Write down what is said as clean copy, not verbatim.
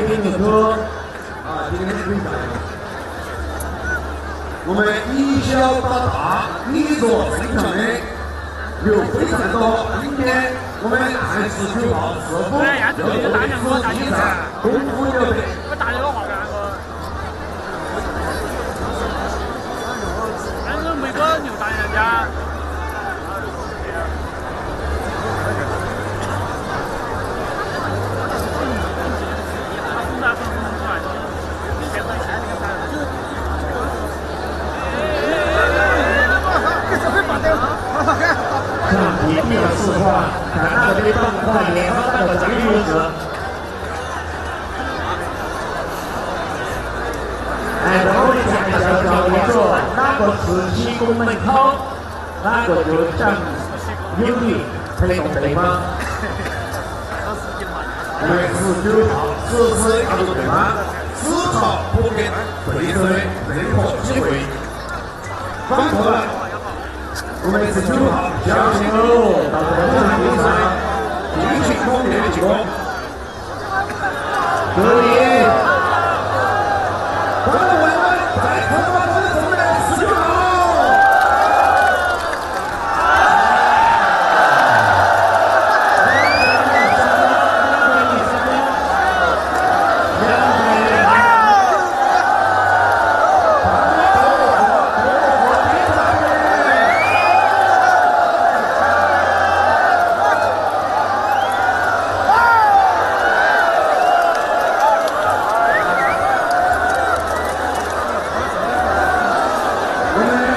听的歌啊，今天是分享。我们一小到大，你做分享的有非常多。今天我们29号是否要做比赛，功夫牛队。 我打电话干个，但是每个牛打人家。 像体育的示范，看那个棒块连发那个奖励如此。哎，然后你讲一下教练说哪个是起攻门口，哪个就讲有力推动对方。6月19号实施亚洲队吗？只朝不给对手的任何机会。反过来。 我们19号相信喽，到这场比赛进行猛烈的进攻，可以。观众朋友们，再次欢迎我们的19号。我们